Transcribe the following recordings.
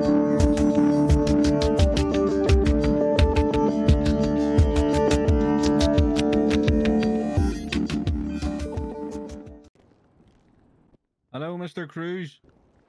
Hello, Mr. Cruz.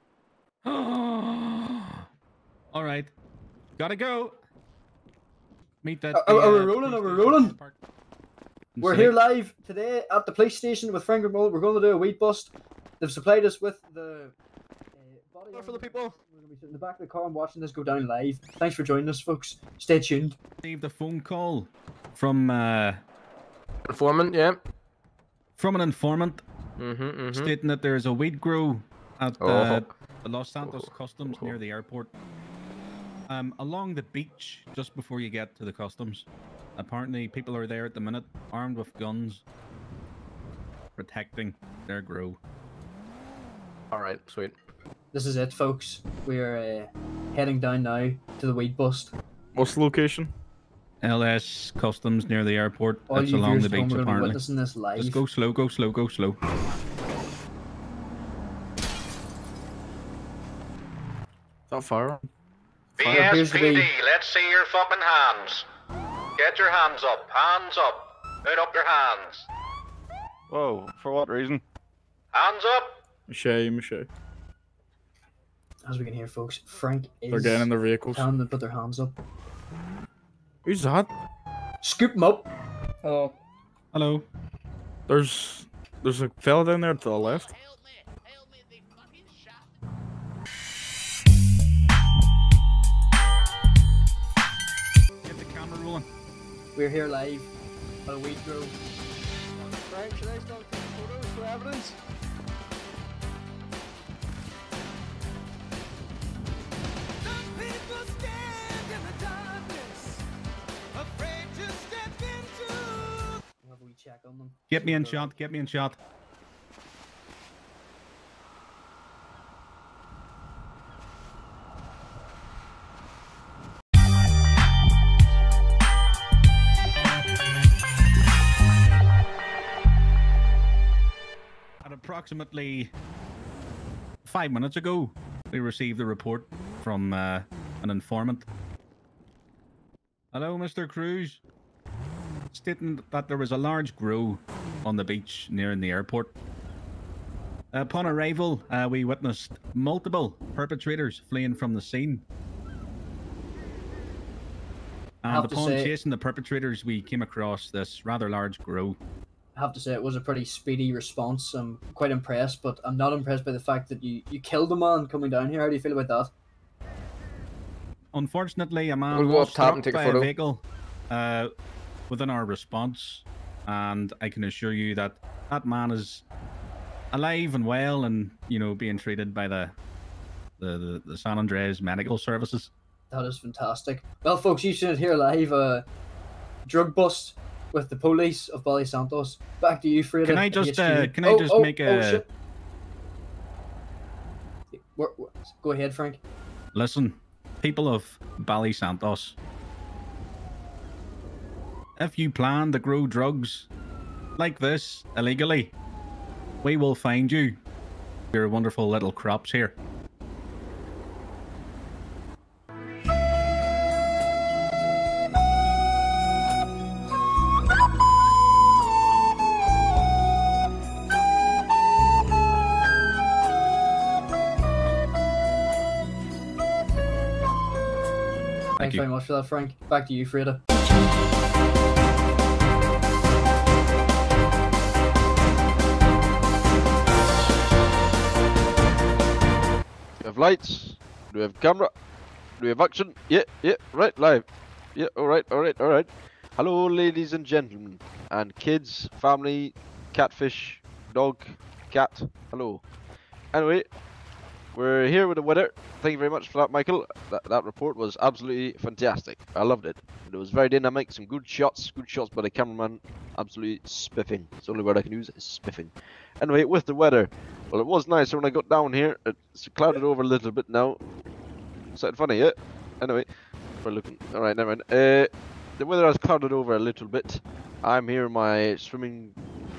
All right, gotta go. Meet that. Are we rolling? Are we rolling? We're here live today at the police station with Frank Remote. We're going to do a weed bust. They've supplied us with the body for the people. We're going to be sitting in the back of the car and watching this go down live. Thanks for joining us, folks. Stay tuned. Received a phone call from informant, yeah. From an informant stating that there is a weed grow at the Los Santos Customs near the airport. Along the beach, just before you get to the customs. Apparently, people are there at the minute, armed with guns, protecting their grow. Alright, sweet. This is it, folks. We're heading down now to the weed bust. What's the location? LS Customs near the airport. All It's you along viewers the at home beach, are gonna be apparently. witnessing this live. Just go slow, go slow, go slow. That fire? BSPD, let's see your fucking hands. Get your hands up. Hands up. Put up your hands. Whoa, for what reason? Hands up. Michelle. As we can hear, folks, Frank is They're getting in their vehicles. telling them to put their hands up. Who's that? Scoop them up. Oh. Hello. There's a fella down there to the left. Get the camera rolling. We're here live at a weed grow. Frank, should I start taking photos for evidence? We'll have a wee check on them. Get me in shot. Get me in shot. At approximately 5 minutes ago, we received a report from an informant. Hello, Mr. Cruz. Stating that there was a large grow on the beach near the airport. Upon arrival, we witnessed multiple perpetrators fleeing from the scene. And upon chasing the perpetrators, we came across this rather large grow. I have to say it was a pretty speedy response. I'm quite impressed, but I'm not impressed by the fact that you killed a man coming down here. How do you feel about that? Unfortunately, a man We'll go was up top struck and take a by photo. vehicle within our response, and I can assure you that that man is alive and well, and being treated by the San Andreas Medical Services. That is fantastic. Well, folks, you've seen it here live. Drug bust with the police of Bali Santos. Back to you, Freda. Can I just make a? Shit. Go ahead, Frank. Listen, people of Bali Santos. If you plan to grow drugs like this illegally, we will find you. Your wonderful little crops here. Thanks very much for that, Frank. Back to you, Freda. Do we have lights? Do we have camera? Do we have action? Yeah, right, live. Yeah, alright. Hello, ladies and gentlemen, and kids, family, catfish, dog, cat, hello. Anyway, we're here with the weather. Thank you very much for that, Michael. That report was absolutely fantastic. I loved it. It was very dynamic, some good shots by the cameraman. Absolutely spiffing. It's the only word I can use, is spiffing. Anyway, with the weather, well, it was nice when I got down here. It's clouded over a little bit now. Sound funny, yeah? Anyway, we're looking. Alright, never mind. The weather has clouded over a little bit. I'm here in my swimming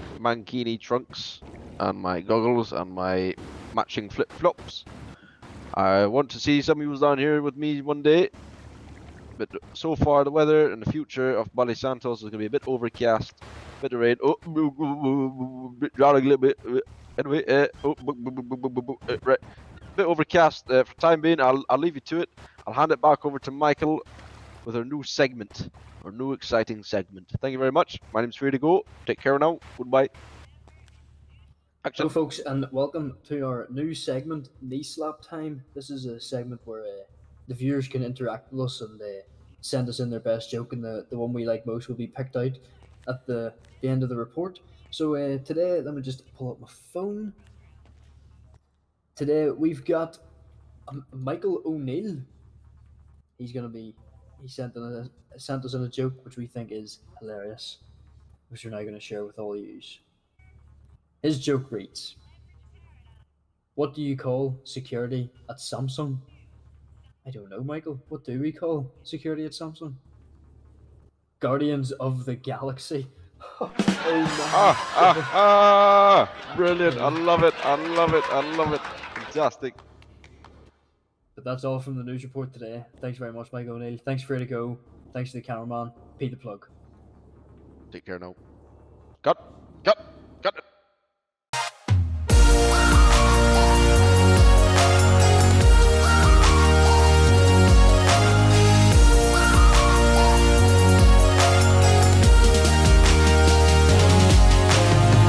mankini trunks and my goggles and my matching flip-flops. I want to see some of you down here with me one day. But so far, the weather and the future of Bali Santos is going to be a bit overcast, a bit of rain. Oh, bit drowning a little bit. Anyway, right, bit overcast for time being. I'll leave you to it. I'll hand it back over to Michael with our new segment, our new exciting segment. Thank you very much. My name's Free to Go. Take care now. Goodbye. Action. Hello, folks, and welcome to our new segment, Knee Slap Time. This is a segment where the viewers can interact with us and send us in their best joke, and the one we like most will be picked out at the end of the report. So today, let me just pull up my phone. Today we've got Michael O'Neill. He sent us in a joke which we think is hilarious, which we're now going to share with all yous. His joke reads, "What do you call security at Samsung?" I don't know, Michael. What do we call security at Samsung? Guardians of the Galaxy. Brilliant. I love it. I love it. I love it. Fantastic. But that's all from the news report today. Thanks very much, Michael O'Neill. Thanks for it to go. Thanks to the cameraman. Pete the plug. Take care now. Cut. Cut.